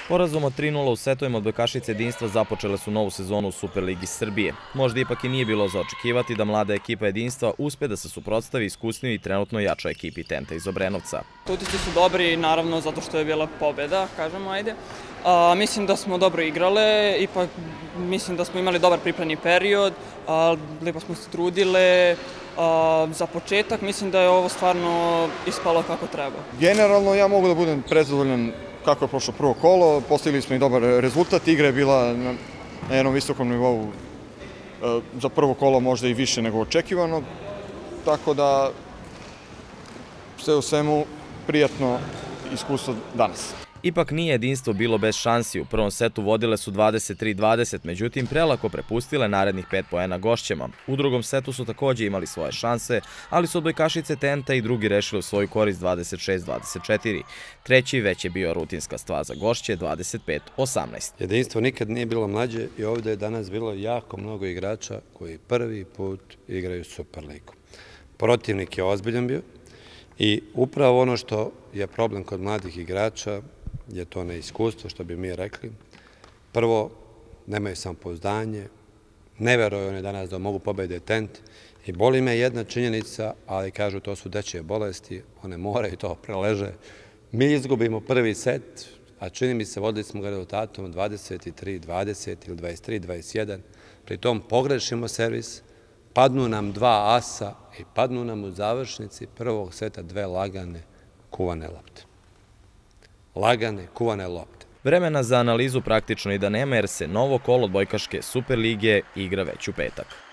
Porazom od 3:0 u setovima odbojkašice Jedinstva započele su novu sezonu u Superligi Srbije. Možda ipak i nije bilo za očekivati da mlada ekipa Jedinstva uspe da se suprotstavi iskusnijoj i trenutno jačoj ekipi Tenta iz Obrenovca. Utisci su dobri, naravno, zato što je bila pobeda, kažemo, ajde. Mislim da smo dobro igrale, ipak mislim da smo imali dobar pripremni period, lepo smo se trudile. Za početak mislim da je ovo stvarno ispalo kako treba. Generalno ja mogu da budem prezadovoljan kako je prošlo prvo kolo, postigli smo i dobar rezultat, igra je bila na jednom visokom nivou, za prvo kolo možda i više nego očekivano, tako da sve u svemu prijatno iskustvo danas. Ipak nije Jedinstvo bilo bez šansi, u prvom setu vodile su 23-20, međutim prelako prepustile narednih 5 poena gošćama. U drugom setu su takođe imali svoje šanse, ali su odbojkašice Tenta i drugi rešili u svoju korist 26-24. Treći već je bio rutinska stvar za gošće 25-18. Jedinstvo nikad nije bilo mlađe i ovde je danas bilo jako mnogo igrača koji prvi put igraju Superligu. Protivnik je ozbiljan bio i upravo ono što je problem kod mladih igrača je to neiskustvo, što bi mi rekli. Prvo, nemaju samopouzdanje, ne veruju oni danas da mogu pobediti Tent i boli me jedna činjenica, ali kažu to su dečije bolesti, one moraju to preleže. Mi izgubimo prvi set, a čini mi se vodili smo ga rezultatom 23-20 ili 23-21, pri tom pogrešimo servis, padnu nam dva asa i padnu nam u završnici prvog seta dve lagane kuvane lopte. Lagane kuvane lopte. Vremena za analizu praktično i da nema jer se novo kolo odbojkaške Superlige igra već u petak.